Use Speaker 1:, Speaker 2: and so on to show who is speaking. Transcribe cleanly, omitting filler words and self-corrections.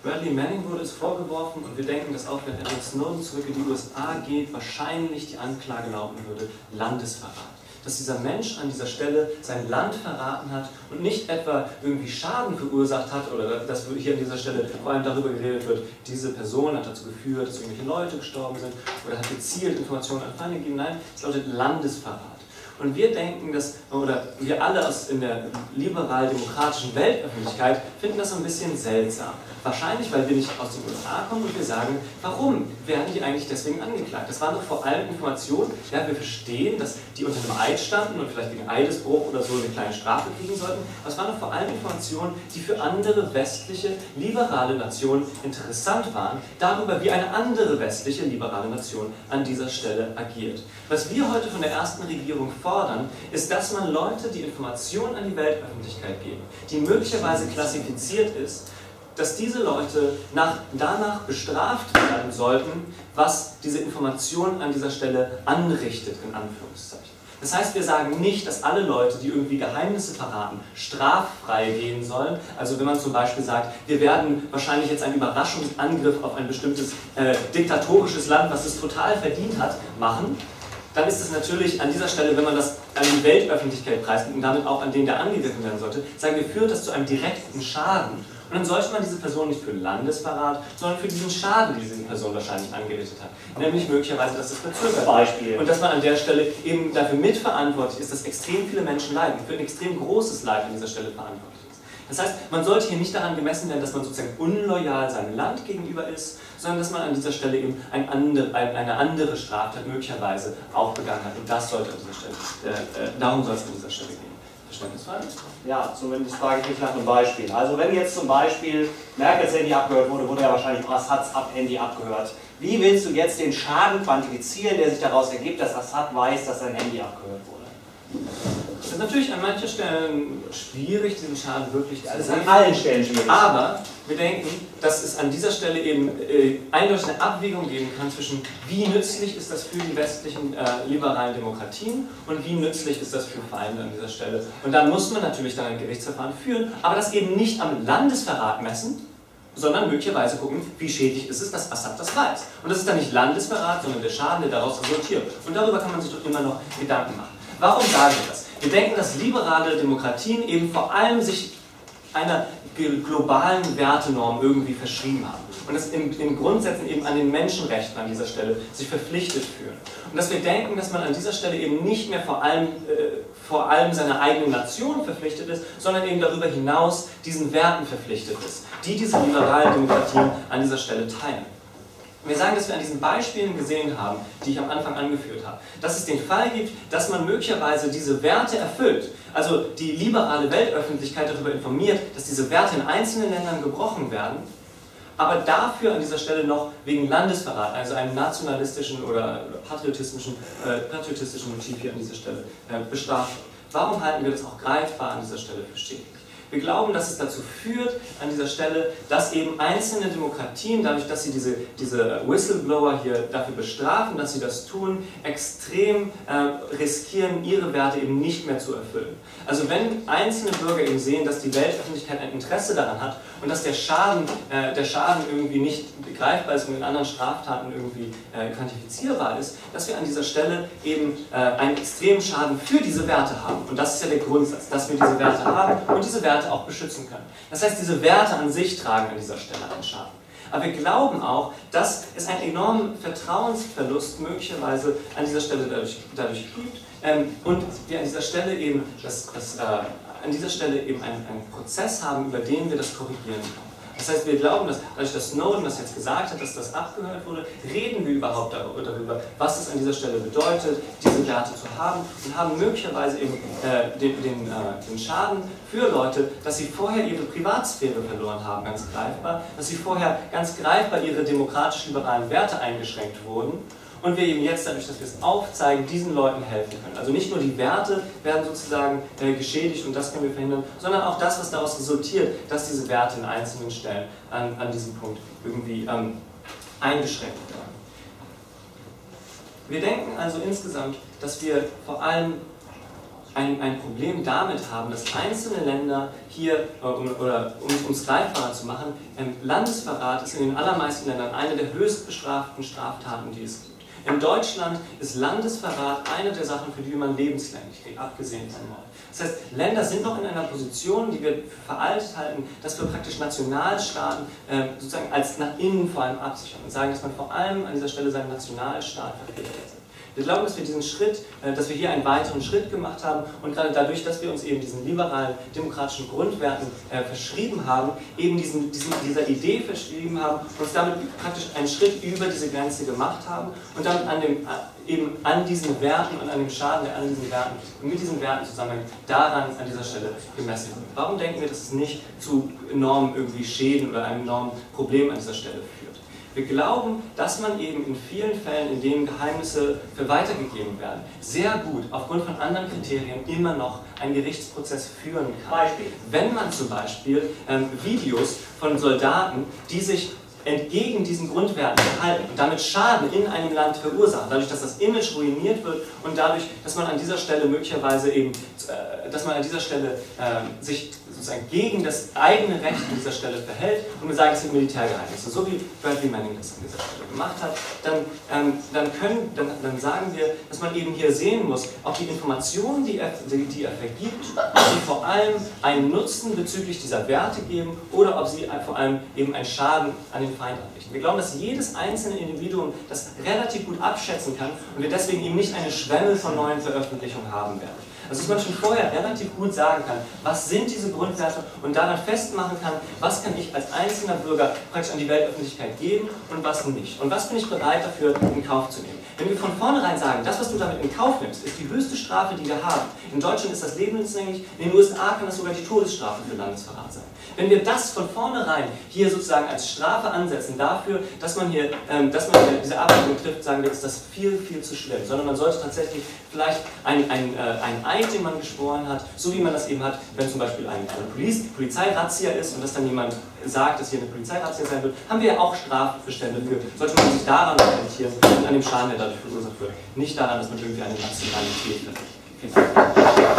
Speaker 1: Bradley Manning wurde es vorgeworfen und wir denken, dass auch wenn Edward Snowden zurück in die USA geht, wahrscheinlich die Anklage lauten würde, Landesverrat. Dass dieser Mensch an dieser Stelle sein Land verraten hat und nicht etwa irgendwie Schaden verursacht hat oder dass hier an dieser Stelle vor allem darüber geredet wird, diese Person hat dazu geführt, dass irgendwelche Leute gestorben sind oder hat gezielt Informationen an Feinde gegeben. Nein, es lautet Landesverrat. Und wir denken, dass, oder wir alle in der liberal-demokratischen Weltöffentlichkeit finden das so ein bisschen seltsam. Wahrscheinlich, weil wir nicht aus den USA kommen und wir sagen, warum werden die eigentlich deswegen angeklagt? Das waren doch vor allem Informationen, ja, wir verstehen, dass die unter einem Eid standen und vielleicht wegen Eidesbruch oder so eine kleine Strafe kriegen sollten, aber es waren doch vor allem Informationen, die für andere westliche, liberale Nationen interessant waren, darüber, wie eine andere westliche, liberale Nation an dieser Stelle agiert. Was wir heute von der ersten Regierung fordern, ist, dass man Leute die Informationen an die Weltöffentlichkeit geben, die möglicherweise klassifiziert ist, dass diese Leute danach bestraft werden sollten, was diese Information an dieser Stelle anrichtet, in Anführungszeichen. Das heißt, wir sagen nicht, dass alle Leute, die irgendwie Geheimnisse verraten, straffrei gehen sollen. Also wenn man zum Beispiel sagt, wir werden wahrscheinlich jetzt einen Überraschungsangriff auf ein bestimmtes diktatorisches Land, was es total verdient hat, machen, dann ist es natürlich an dieser Stelle, wenn man das an die Weltöffentlichkeit preisgibt und damit auch an den, der angegriffen werden sollte, sagen wir, führt das zu einem direkten Schaden. Und dann sollte man diese Person nicht für Landesverrat, sondern für diesen Schaden, den diese Person wahrscheinlich angerichtet hat. Nämlich möglicherweise, dass es verzögert wird. Und dass man an der Stelle eben dafür mitverantwortlich ist, dass extrem viele Menschen leiden, für ein extrem großes Leid an dieser Stelle verantwortlich ist. Das heißt, man sollte hier nicht daran gemessen werden, dass man sozusagen unloyal seinem Land gegenüber ist, sondern dass man an dieser Stelle eben eine andere Straftat möglicherweise auch begangen hat. Und das sollte an dieser Stelle, darum soll es an dieser Stelle gehen. Verständnisfrage?
Speaker 2: Ja, zumindest frage ich mich nach einem Beispiel. Also wenn jetzt zum Beispiel Merkels Handy abgehört wurde, wurde ja wahrscheinlich auch Assads Handy abgehört. Wie willst du jetzt den Schaden quantifizieren, der sich daraus ergibt, dass Assad weiß, dass sein Handy abgehört wurde?
Speaker 1: Das ist natürlich an manchen Stellen schwierig, diesen Schaden wirklich zu sehen.
Speaker 2: An allen Stellen schwierig.
Speaker 1: Aber wir denken, dass es an dieser Stelle eben eindeutig eine Abwägung geben kann zwischen, wie nützlich ist das für die westlichen liberalen Demokratien und wie nützlich ist das für Feinde an dieser Stelle. Und da muss man natürlich dann ein Gerichtsverfahren führen, aber das eben nicht am Landesverrat messen, sondern möglicherweise gucken, wie schädlich ist es, dass Assad das weiß. Und das ist dann nicht Landesverrat, sondern der Schaden, der daraus resultiert. Und darüber kann man sich doch immer noch Gedanken machen. Warum sagen wir das? Wir denken, dass liberale Demokratien eben vor allem sich einer globalen Wertenorm irgendwie verschrieben haben und das in Grundsätzen eben an den Menschenrechten an dieser Stelle sich verpflichtet fühlen. Und dass wir denken, dass man an dieser Stelle eben nicht mehr vor allem seiner eigenen Nation verpflichtet ist, sondern eben darüber hinaus diesen Werten verpflichtet ist, die diese liberalen Demokratien an dieser Stelle teilen. Wir sagen, dass wir an diesen Beispielen gesehen haben, die ich am Anfang angeführt habe, dass es den Fall gibt, dass man möglicherweise diese Werte erfüllt, also die liberale Weltöffentlichkeit darüber informiert, dass diese Werte in einzelnen Ländern gebrochen werden, aber dafür an dieser Stelle noch wegen Landesverrat, also einem nationalistischen oder patriotistischen Motiv hier an dieser Stelle bestraft wird. Warum halten wir das auch greifbar an dieser Stelle für schädlich? Wir glauben, dass es dazu führt, an dieser Stelle, dass eben einzelne Demokratien, dadurch, dass sie diese Whistleblower hier dafür bestrafen, dass sie das tun, extrem riskieren, ihre Werte eben nicht mehr zu erfüllen. Also wenn einzelne Bürger eben sehen, dass die Weltöffentlichkeit ein Interesse daran hat und dass der Schaden irgendwie nicht begreifbar ist und in anderen Straftaten irgendwie quantifizierbar ist, dass wir an dieser Stelle eben einen extremen Schaden für diese Werte haben. Und das ist ja der Grundsatz, dass wir diese Werte haben und diese Werte auch beschützen können. Das heißt, diese Werte an sich tragen an dieser Stelle einen Schaden. Aber wir glauben auch, dass es einen enormen Vertrauensverlust möglicherweise an dieser Stelle dadurch gibt und wir an dieser Stelle eben, einen Prozess haben, über den wir das korrigieren können. Das heißt, wir glauben, dass dadurch, dass Snowden das jetzt gesagt hat, dass das abgehört wurde, reden wir überhaupt darüber, was es an dieser Stelle bedeutet, diese Werte zu haben und haben möglicherweise eben den Schaden für Leute, dass sie vorher ihre Privatsphäre verloren haben, ganz greifbar, dass sie vorher ganz greifbar ihre demokratisch-liberalen Werte eingeschränkt wurden. Und wir eben jetzt, dadurch, dass wir es aufzeigen, diesen Leuten helfen können. Also nicht nur die Werte werden sozusagen geschädigt und das können wir verhindern, sondern auch das, was daraus resultiert, dass diese Werte in einzelnen Stellen an diesem Punkt irgendwie eingeschränkt werden. Wir denken also insgesamt, dass wir vor allem ein Problem damit haben, dass einzelne Länder hier, um es greifbarer zu machen, Landesverrat ist in den allermeisten Ländern eine der höchst bestraften Straftaten, die es gibt. In Deutschland ist Landesverrat eine der Sachen, für die man lebenslänglich kriegt, abgesehen von Mord. Das heißt, Länder sind noch in einer Position, die wir für veraltet halten, dass wir praktisch Nationalstaaten sozusagen als nach innen vor allem absichern und sagen, dass man vor allem an dieser Stelle seinen Nationalstaat verpflichtet. Wir glauben, dass wir diesen Schritt, dass wir hier einen weiteren Schritt gemacht haben und gerade dadurch, dass wir uns eben diesen liberalen demokratischen Grundwerten verschrieben haben, eben dieser Idee verschrieben haben, uns damit praktisch einen Schritt über diese Grenze gemacht haben und dann eben an diesen Werten und an dem Schaden, der an diesen Werten und mit diesen Werten zusammenhängt, daran an dieser Stelle gemessen wird. Warum denken wir, dass es nicht zu enormen irgendwie Schäden oder einem enormen Problem an dieser Stelle führt? Wir glauben, dass man eben in vielen Fällen, in denen Geheimnisse für weitergegeben werden, sehr gut aufgrund von anderen Kriterien immer noch einen Gerichtsprozess führen kann.
Speaker 2: Beispiel.
Speaker 1: Wenn man zum Beispiel Videos von Soldaten, die sich entgegen diesen Grundwerten verhalten und damit Schaden in einem Land verursachen, dadurch, dass das Image ruiniert wird und dadurch, dass man an dieser Stelle möglicherweise eben, sich sozusagen gegen das eigene Recht an dieser Stelle verhält und wir sagen, es sind Militärgeheimnisse, so wie Bradley Manning das an dieser Stelle gemacht hat, dann sagen wir, dass man eben hier sehen muss, ob die Informationen, die er vergibt, die vor allem einen Nutzen bezüglich dieser Werte geben oder ob sie vor allem eben einen Schaden an den Feind anrichten. Wir glauben, dass jedes einzelne Individuum das relativ gut abschätzen kann und wir deswegen eben nicht eine Schwemme von neuen Veröffentlichungen haben werden. Also dass man schon vorher relativ gut sagen kann, was sind diese Grundwerte und daran festmachen kann, was kann ich als einzelner Bürger praktisch an die Weltöffentlichkeit geben und was nicht. Und was bin ich bereit dafür in Kauf zu nehmen. Wenn wir von vornherein sagen, das, was du damit in Kauf nimmst, ist die höchste Strafe, die wir haben. In Deutschland ist das lebenslänglich, in den USA kann das sogar die Todesstrafe für Landesverrat sein. Wenn wir das von vornherein hier sozusagen als Strafe ansetzen dafür, dass man hier diese Abwägung trifft, sagen wir, ist das viel, viel zu schlimm. Sondern man sollte tatsächlich vielleicht ein Eid, den man geschworen hat, so wie man das eben hat, wenn zum Beispiel eine Polizeirazzia ist und dass dann jemand sagt, dass hier eine Polizeirazzia sein wird, haben wir ja auch Strafbestände für. Sollte man sich daran orientieren und an dem Schaden, der dadurch verursacht wird. Nicht daran, dass man irgendwie eine Nationalität vertritt. Vielen Dank.